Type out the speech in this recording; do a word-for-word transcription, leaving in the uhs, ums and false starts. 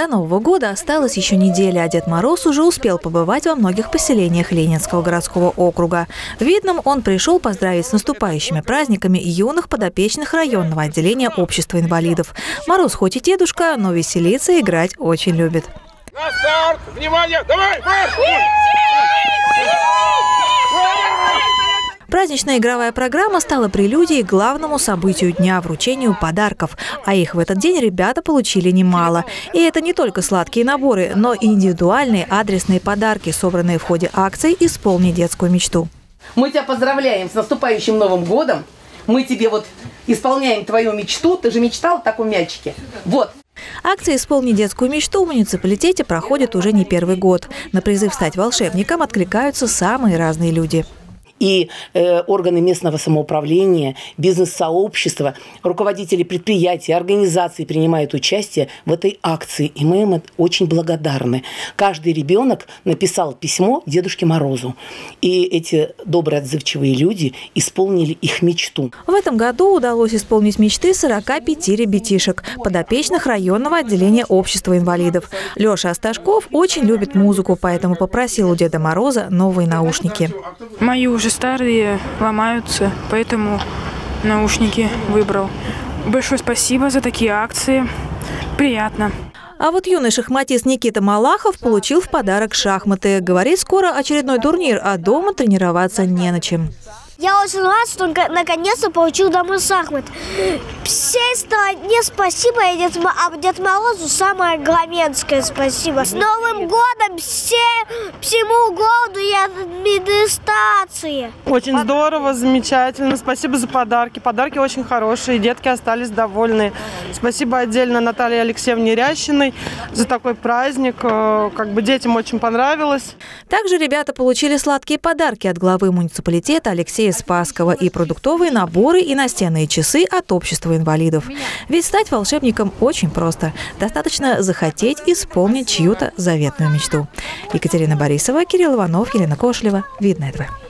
До Нового года осталось еще неделя, а Дед Мороз уже успел побывать во многих поселениях Ленинского городского округа. В Видном он пришел поздравить с наступающими праздниками юных подопечных районного отделения общества инвалидов. Мороз хоть и дедушка, но веселиться и играть очень любит. На старт! Внимание! Давай! Марш! Праздничная игровая программа стала прелюдией к главному событию дня – вручению подарков. А их в этот день ребята получили немало. И это не только сладкие наборы, но и индивидуальные адресные подарки, собранные в ходе акции «Исполни детскую мечту». Мы тебя поздравляем с наступающим Новым годом. Мы тебе вот исполняем твою мечту. Ты же мечтал о таком мячике. Вот. Акция «Исполни детскую мечту» в муниципалитете проходит уже не первый год. На призыв стать волшебником откликаются самые разные люди. И э, органы местного самоуправления, бизнес-сообщества, руководители предприятий, организаций принимают участие в этой акции. И мы им очень благодарны. Каждый ребенок написал письмо Дедушке Морозу. И эти добрые, отзывчивые люди исполнили их мечту. В этом году удалось исполнить мечты сорока пяти ребятишек, подопечных районного отделения общества инвалидов. Леша Асташков очень любит музыку, поэтому попросил у Деда Мороза новые наушники. Мои уже старые ломаются, поэтому наушники выбрал. Большое спасибо за такие акции. Приятно. А вот юный шахматист Никита Малахов получил в подарок шахматы. Говорит, скоро очередной турнир, а дома тренироваться не на чем. Я очень рад, что наконец-то получил домой шахмат. Всей стране спасибо, и Дед, а Дед Морозу самое громенское спасибо. С Новым годом все, всему городу и администрации. Очень здорово, замечательно. Спасибо за подарки. Подарки очень хорошие, детки остались довольны. Спасибо отдельно Наталье Алексеевне Рящиной за такой праздник. Как бы детям очень понравилось. Также ребята получили сладкие подарки от главы муниципалитета Алексея Спасского и продуктовые наборы и настенные часы от общества инвалидов. Ведь стать волшебником очень просто. Достаточно захотеть исполнить чью-то заветную мечту. Екатерина Борисова, Кирилл Иванов, Елена Кошлева. Видное ТВ.